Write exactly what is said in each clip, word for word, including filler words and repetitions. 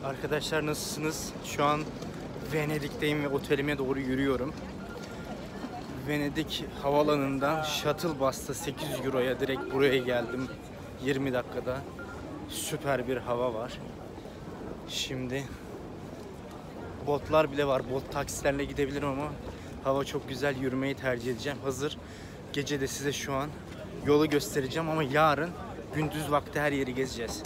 Arkadaşlar nasılsınız? Şu an Venedik'teyim ve otelime doğru yürüyorum. Venedik havaalanından shuttle bus'ta sekiz yüz euroya direkt buraya geldim. yirmi dakikada. Süper bir hava var. Şimdi botlar bile var. Bot taksilerle gidebilirim ama hava çok güzel, yürümeyi tercih edeceğim. Hazır gece de size şu an yolu göstereceğim ama yarın gündüz vakti her yeri gezeceğiz.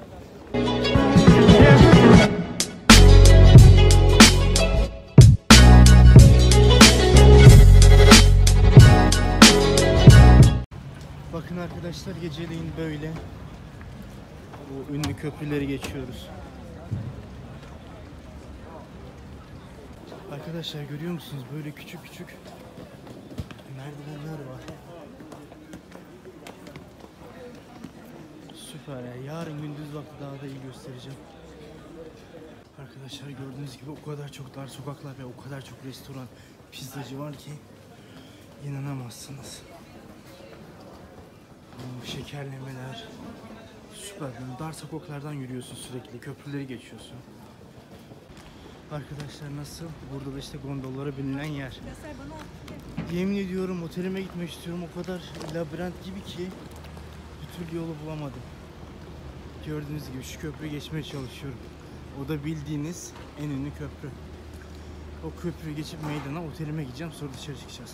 Bakın arkadaşlar, geceleyin böyle bu ünlü köprüleri geçiyoruz. Arkadaşlar görüyor musunuz? Böyle küçük küçük merdivenler var. Süper ya. Yarın gündüz vakti daha da iyi göstereceğim. Arkadaşlar gördüğünüz gibi o kadar çok dar sokaklar ve o kadar çok restoran, pizzacı var ki inanamazsınız. Bu şekerlemeler süper. Böyle dar sokaklardan yürüyorsun sürekli. Köprüleri geçiyorsun. Arkadaşlar nasıl? Burada da işte gondollara binilen yer. Yemin ediyorum otelime gitmek istiyorum. O kadar labirent gibi ki bir türlü yolu bulamadım. Gördüğünüz gibi şu köprüyü geçmeye çalışıyorum. O da bildiğiniz en ünlü köprü. O köprüyü geçip meydana, otelime gideceğim, sonra dışarı çıkacağız.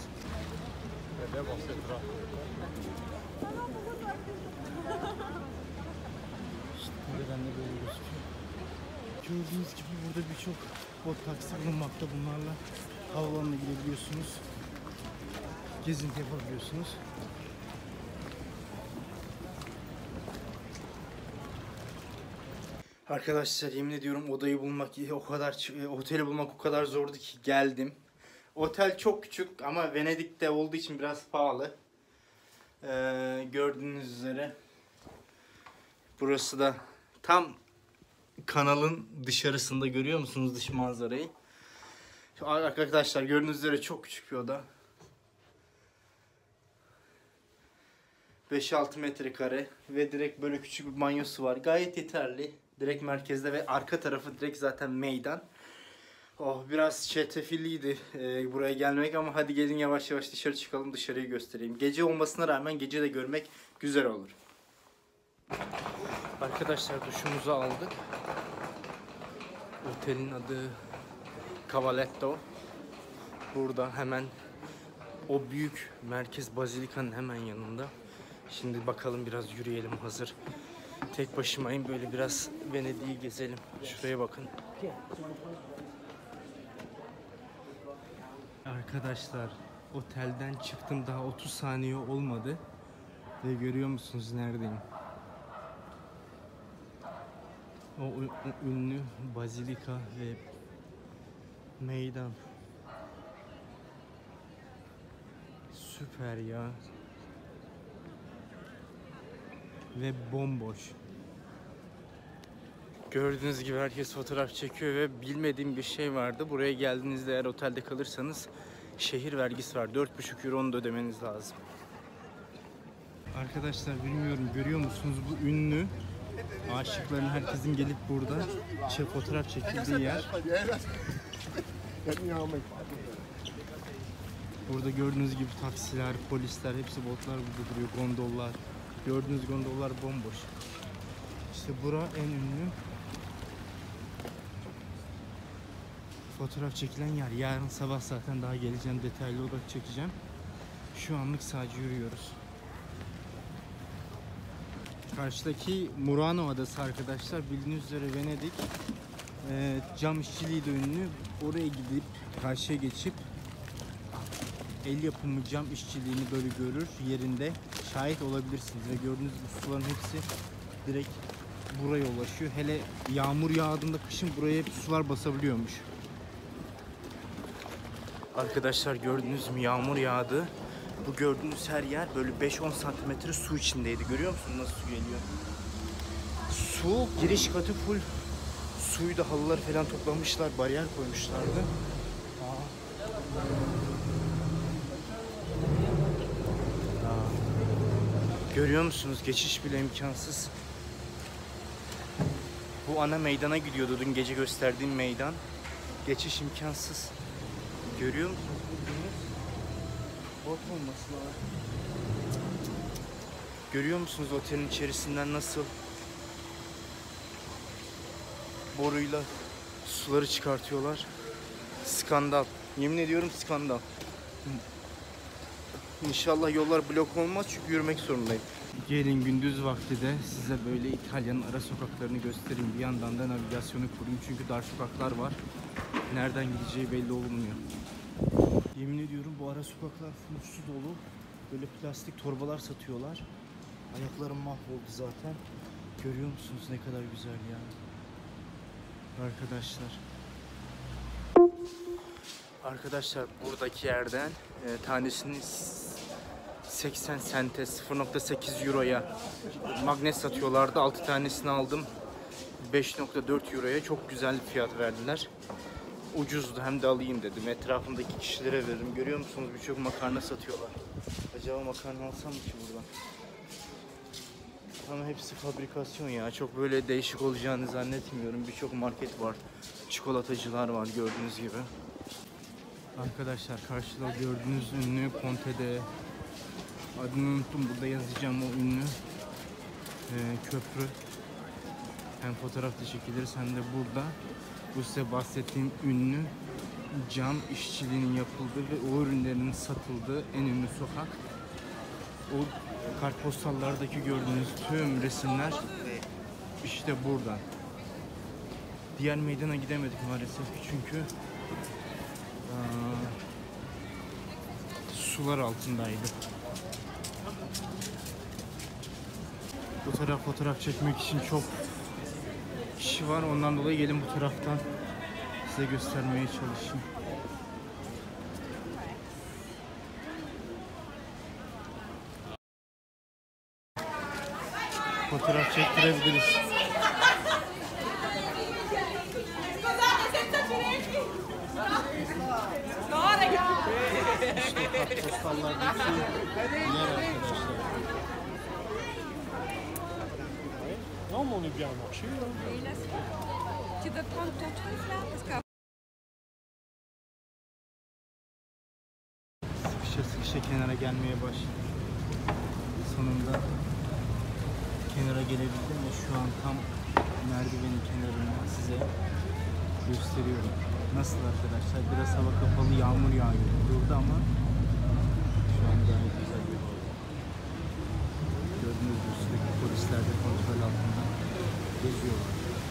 İşte buradan da böyle gözüküyor. Gördüğünüz gibi burada birçok bot taksi bulunmakta. Bunlarla havaalanına gidebiliyorsunuz. Gezinti yapabiliyorsunuz. Arkadaşlar yemin ediyorum odayı bulmak, o kadar oteli bulmak o kadar zordu ki geldim. Otel çok küçük ama Venedik'te olduğu için biraz pahalı. Ee, gördüğünüz üzere. Burası da tam kanalın dışarısında, görüyor musunuz dış manzarayı? Arkadaşlar gördüğünüz üzere çok küçük bir oda. beş altı metrekare ve direkt böyle küçük bir banyosu var. Gayet yeterli. Direkt merkezde ve arka tarafı direkt zaten meydan. Oh, biraz çetrefilliydi e, buraya gelmek ama hadi gelin yavaş yavaş dışarı çıkalım, dışarıyı göstereyim. Gece olmasına rağmen gece de görmek güzel olur. Arkadaşlar duşumuzu aldık. Otelin adı Cavaletto. Burada hemen o büyük merkez bazilikanın hemen yanında. Şimdi bakalım, biraz yürüyelim hazır. Tek başımayım, böyle biraz Venedik'i gezelim. Şuraya bakın. Arkadaşlar otelden çıktım, daha otuz saniye olmadı. Ve görüyor musunuz neredeyim? O, o ünlü bazilika ve meydan. Süper ya. Ve bomboş. Gördüğünüz gibi herkes fotoğraf çekiyor ve bilmediğim bir şey vardı. Buraya geldiğinizde eğer otelde kalırsanız şehir vergisi var. dört buçuk euro, onu da ödemeniz lazım. Arkadaşlar bilmiyorum, görüyor musunuz bu ünlü aşıkların, herkesin gelip burada şey, fotoğraf çekildiği yer. Burada gördüğünüz gibi taksiler, polisler, hepsi, botlar burada duruyor, gondollar. Gördüğünüz gondollar bomboş. İşte bura en ünlü fotoğraf çekilen yer. Yarın sabah zaten daha geleceğim, detaylı olarak çekeceğim. Şu anlık sadece yürüyoruz. Karşıdaki Murano Adası arkadaşlar, bildiğiniz üzere Venedik e, cam işçiliği de ünlü. Oraya gidip karşıya geçip el yapımı cam işçiliğini böyle görür, yerinde şahit olabilirsiniz. Ve gördüğünüz gibi suların hepsi direkt buraya ulaşıyor. Hele yağmur yağdığında kışın buraya hep sular basabiliyormuş. Arkadaşlar gördünüz mü, yağmur yağdı. Bu gördüğünüz her yer böyle beş on santimetre su içindeydi. Görüyor musunuz nasıl su geliyor? Su giriş katı full suydu, halıları falan toplamışlar, bariyer koymuşlardı. Aa. Görüyor musunuz? Geçiş bile imkansız. Bu ana meydana gidiyordu, dün gece gösterdiğim meydan. Geçiş imkansız. Görüyor musunuz? Bot olması lazım. Görüyor musunuz otelin içerisinden nasıl boruyla suları çıkartıyorlar? Skandal. Yemin ediyorum skandal. İnşallah yollar blok olmaz çünkü yürümek zorundayım. Gelin gündüz vakti de size böyle İtalya'nın ara sokaklarını göstereyim. Bir yandan da navigasyonu kurayım çünkü dar sokaklar var. Nereden gideceği belli olmuyor. Yemin ediyorum bu ara sokaklar full su dolu. Böyle plastik torbalar satıyorlar. Ayaklarım mahvoldu zaten. Görüyor musunuz ne kadar güzel ya. Arkadaşlar. Arkadaşlar buradaki yerden e, tanesini seksen sente sıfır nokta sekiz euroya magnet satıyorlardı. altı tanesini aldım. beş nokta dört euroya çok güzel fiyat verdiler. Ucuzdu, hem de alayım dedim. Etrafımdaki kişilere veririm. Görüyor musunuz birçok makarna satıyorlar. Acaba makarna alsam mı ki buradan? Ama hepsi fabrikasyon ya. Çok böyle değişik olacağını zannetmiyorum. Birçok market var. Çikolatacılar var gördüğünüz gibi. Arkadaşlar karşıda gördüğünüz ünlü Ponte'de, adını unuttum, burada yazacağım o ünlü ee, köprü. Hem fotoğraf da çekiliriz hem de burada bu size bahsettiğim ünlü cam işçiliğinin yapıldığı ve o ürünlerin satıldığı en ünlü sokak. O kartpostallardaki gördüğünüz tüm resimler işte buradan. Diğer meydana gidemedik maalesef çünkü aa, sular altındaydı. Bu taraf fotoğraf çekmek için çok kişi var. Ondan dolayı gelin bu taraftan size göstermeye çalışayım. Fotoğraf çektirebiliriz. İşte kartpostallardaki yer arkadaşlar. Non, mais on est bien marché. Tu veux prendre ton truc là parce que... Sıkışa sıkışa kenara gelmeye başladım. Sonunda kenara gelebildim ve şu an tam merdivenin kenarında size gösteriyorum. Nasıl arkadaşlar? Biraz hava kapalı, yağmur yağıyor. Durdu ama şu an gayet güzel bir hava. Gördüğünüz gibi sürekli polisler de kontrol altında geziyorlar.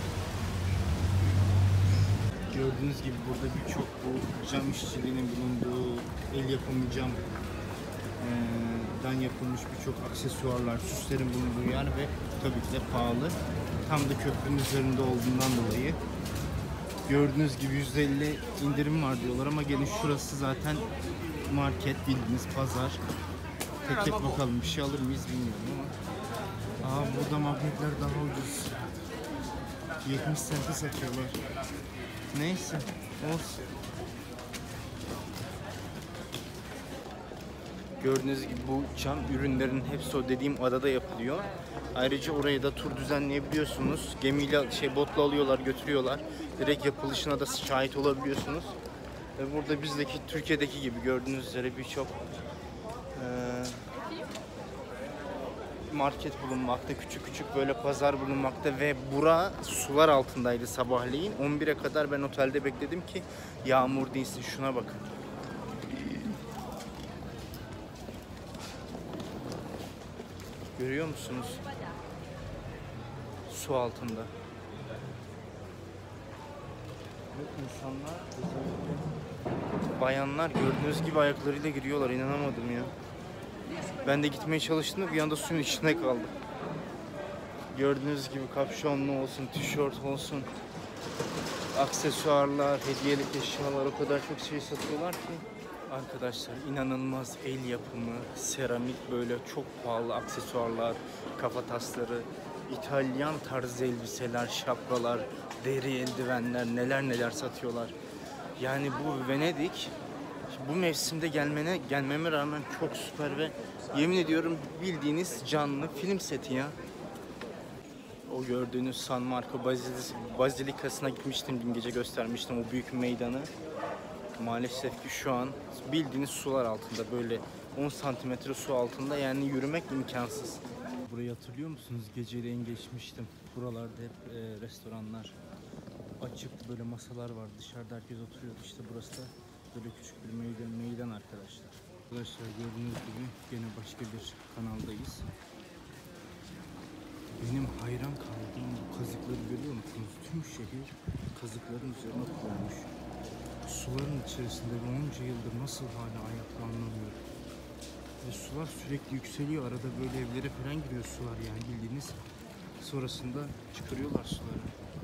Gördüğünüz gibi burada birçok bu cam işçiliğinin bulunduğu el yapımı cam dan yapılmış birçok aksesuarlar, süslerin bulunduğu yer ve tabii ki de pahalı. Tam da köprünün üzerinde olduğundan dolayı. Gördüğünüz gibi yüzde elli indirim var diyorlar ama gelin şurası zaten market, bildiğiniz pazar. Tek tek bakalım, bir şey alır mıyız bilmiyorum ama. Aa, burada magnetler daha ucuz. yetmiş sente satıyorlar. Neyse, olsun. Gördüğünüz gibi bu cam ürünlerin hepsi o dediğim adada yapılıyor. Ayrıca oraya da tur düzenleyebiliyorsunuz. Gemiyle, şey botla alıyorlar, götürüyorlar. Direkt yapılışına da şahit olabiliyorsunuz. Ve burada bizdeki, Türkiye'deki gibi gördüğünüz üzere birçok e, market bulunmakta, küçük küçük böyle pazar bulunmakta ve bura sular altındaydı sabahleyin. on bire kadar ben otelde bekledim ki yağmur değilsin. Şuna bakın. Görüyor musunuz? Su altında. Ve insanlar, bayanlar gördüğünüz gibi ayaklarıyla giriyorlar. İnanamadım ya. Ben de gitmeye çalıştım da bir anda suyun içinde kaldım. Gördüğünüz gibi kapşonlu olsun, tişört olsun, aksesuarlar, hediyelik eşyalar, o kadar çok şey satıyorlar ki. Arkadaşlar inanılmaz el yapımı, seramik böyle çok pahalı aksesuarlar, kafa tasları, İtalyan tarzı elbiseler, şapkalar, deri eldivenler, neler neler satıyorlar. Yani bu Venedik, bu mevsimde gelmene gelmeme rağmen çok süper ve yemin ediyorum bildiğiniz canlı film seti ya. O gördüğünüz San Marco Bazilis- Bazilikası'na gitmiştim, dün gece göstermiştim o büyük meydanı. Maalesef ki şu an bildiğiniz sular altında, böyle on santimetre su altında, yani yürümek imkansız. Burayı hatırlıyor musunuz? Geceleyin geçmiştim. Buralarda hep e, restoranlar açık, böyle masalar var, dışarıda herkes oturuyordu. İşte burası da böyle küçük bir meydan, meydan arkadaşlar. Arkadaşlar gördüğünüz gibi gene başka bir kanaldayız. Benim hayran kaldığım bu kazıkları görüyor musunuz? Tüm şehir kazıkların üzerine kurulmuş. Suların içerisinde ve onca yıldır nasıl hala ayakta anlamıyorum. Ve sular sürekli yükseliyor. Arada böyle evlere falan giriyor sular, yani bildiğiniz. Sonrasında çıkarıyorlar suları.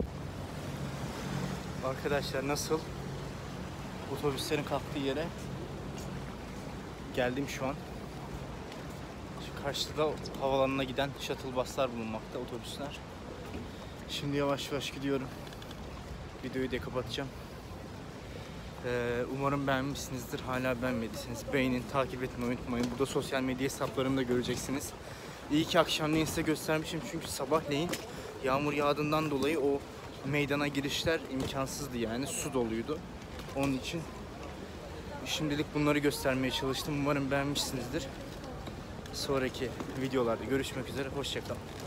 Arkadaşlar nasıl? Otobüslerin kalktığı yere geldim şu an. Şu karşıda havalanına giden shuttle buslar bulunmakta, otobüsler. Şimdi yavaş yavaş gidiyorum. Videoyu da kapatacağım. Ee, umarım beğenmişsinizdir. Hala beğenmediyseniz beğenin, takip etmeyi unutmayın. Burada sosyal medya hesaplarımı da göreceksiniz. İyi ki akşamleyin size göstermişim, çünkü sabahleyin yağmur yağdığından dolayı o meydana girişler imkansızdı, yani su doluydu. Onun için şimdilik bunları göstermeye çalıştım. Umarım beğenmişsinizdir. Sonraki videolarda görüşmek üzere. Hoşça kalın.